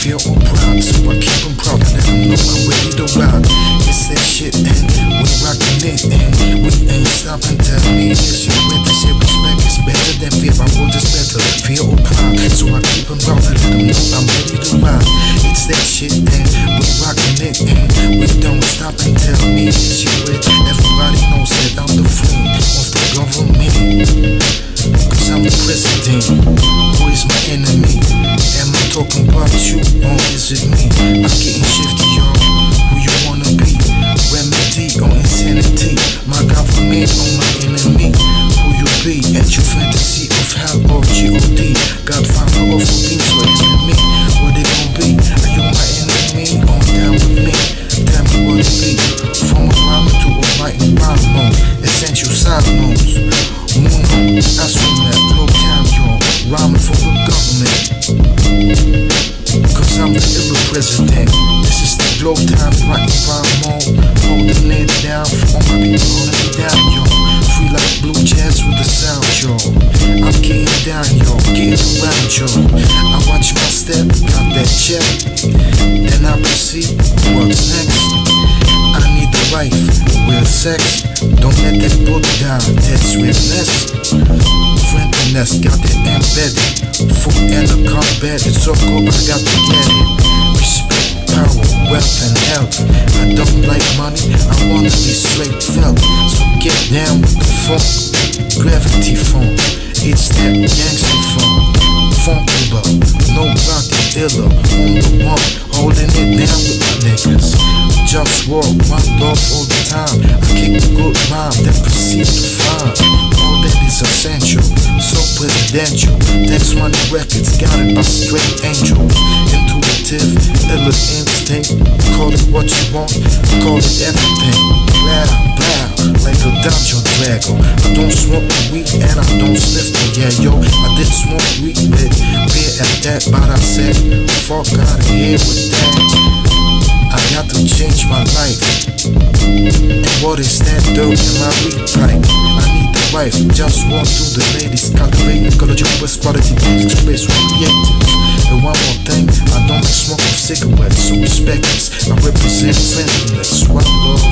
fear or pride, so I keep them proud and let them know I'm ready to ride. It's that shit and we rockin' it and we ain't stopping. Tell me is you with this? Your respect is better than fear. My word is better, fear or pride, so I keep them proud and let them know I'm ready to ride. It's that shit and we rockin' it and we don't stop and tell me is you with? Everybody knows that I'm the friend of the government, cause I'm the president. Who is my enemy? Am I talking about you or is it me? I'm getting shifty, y'all. Who you wanna be? Remedy or insanity? My government or my enemy? Who you be? At your fantasy of hell or G.O.D. Godfather of who beings for enemy? What they gon' be? Are you my enemy or down with me? Tell me what it be. From a rhyme to a writing rhyme mode. Essential side notes. Moon, I swim that glow time, y'all. Rhyming for the government, cause I'm the illa president. This is the glow time, writing rhyme mode. Holding it down for all my people holding me down, y'all. Free like blue jazz with the sound, y'all. I'm getting down, y'all, getting around, y'all. I watch my step, got that check, then I proceed. What's next? I need the wife, real sex. Don't let that book die, that's realness. Friendliness, got it embedded. Food and a combat, it's so good, I got to get it. Respect, power, wealth and health. I don't like money, I wanna be straight felt. So get down with the funk, gravity funk. It's that gangster funk. Funkula, no rocky illa, on the one, holding it down with my niggas. JustWar, one love all the time. I kick a good rhyme, then proceed to find all that is essential, so presidential. Next one records, got it by straight angel. Intuitive, illa instinct. Call it what you want, call it everything. Blah, blah, like a dungeon dragon. I don't smoke the weed and I don't sniff the yeah, yo. I did smoke weed, but beer at that, but I said, fuck out of here with that. I got to change my life. And what is that dirt in my weed pipe? I need the wife, just walk to the ladies. Cultivating ecological best quality things, space with creatives. And one more thing, I don't smoke with cigarettes, so respect this. I represent friendliness, one love.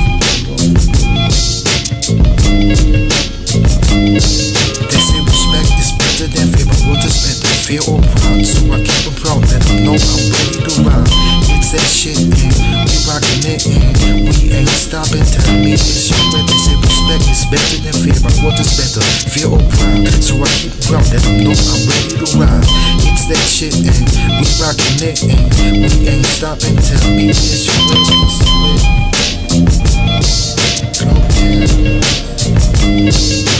They say respect is better than fear, but what is better, fear or pride? So I keep them proud, let them know I'm ready to ride. It's that shit and we rockin' it and we ain't stopping. Tell me it's your way. They say respect is better than fear, but what is better, fear or pride? So I keep them proud, let them know I'm ready to ride. It's that shit and we rockin' it and we ain't stopping. Tell me it's your way, it's your way. Glow time.